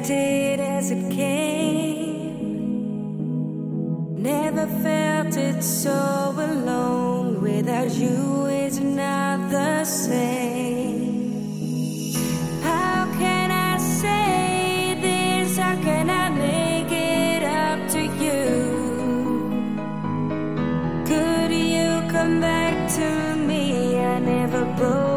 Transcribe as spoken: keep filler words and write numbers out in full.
expected as it came. Never felt it so alone. Without you it's not the same. How can I say this? How can I make it up to you? Could you come back to me? I never broke